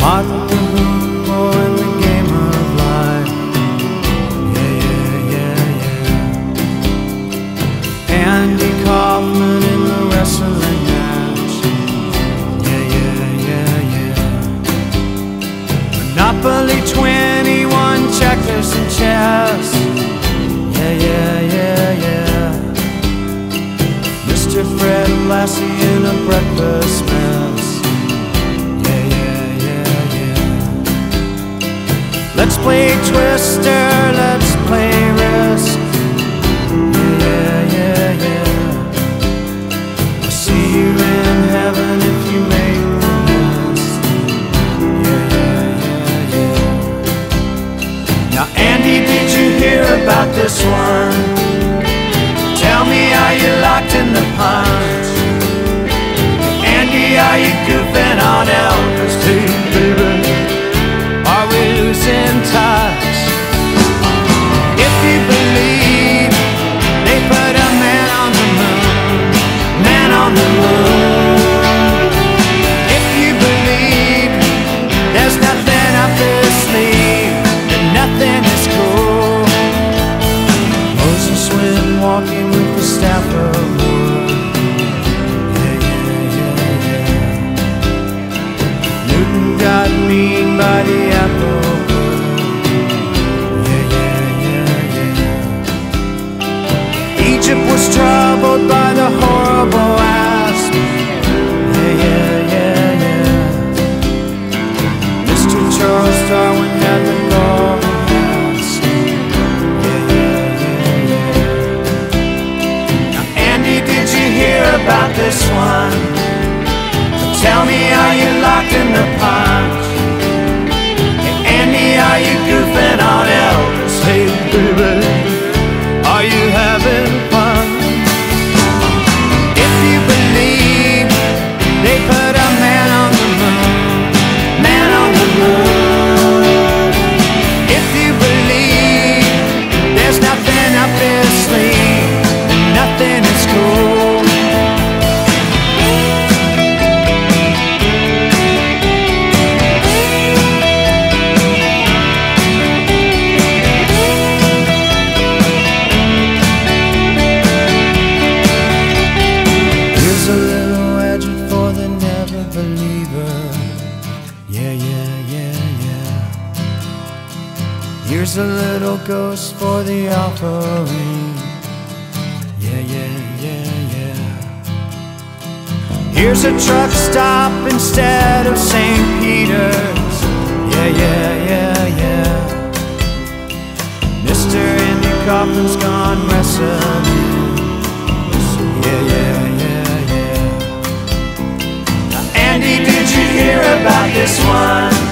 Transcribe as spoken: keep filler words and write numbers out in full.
Hot with the humbo in the game of life. Yeah, yeah, yeah, yeah. Andy Kaufman in the wrestling match. Yeah, yeah, yeah, yeah. Monopoly twenty-one, checkers and chess. Yeah, yeah, yeah, yeah. Mister Fred Lassie in a breakfast mess. Let's play Twister, let's play Risk. Yeah, yeah, yeah. I'll see you in heaven if you make the list. Yeah, yeah, yeah, yeah. Now Andy, did you hear about this one? Tell me, are you locked in the punch? Andy, are you goofing on Elvis? Hey, baby, are we losing touch? If you believe they put a man on the moon, man on the moon. If you believe there's nothing up their sleeve, then nothing is cool. Moses went walking with the staff of wood. Yeah, yeah, yeah, yeah. Newton got mean by the apple. Yeah, yeah, yeah, yeah. Egypt was troubled by the horrible asp. Yeah, yeah, yeah, yeah. Mister Charles Darwin had the golden mask. Yeah, yeah, yeah, yeah. Now Andy, did you hear about this one? Tell me, are you locked in the punch? Are you goofing on Elvis? Hey, baby, are you having fun? If you believe they put a man on the moon, man on the moon. If you believe there's nothing up their sleeve, and nothing is cool. Here's a little ghost for the offering. Yeah, yeah, yeah, yeah. Here's a truck stop instead of Saint Peter's. Yeah, yeah, yeah, yeah. Mister Andy Kaufman's gone wrestling. Yeah, yeah, yeah, yeah. Now, Andy, did you hear about this one?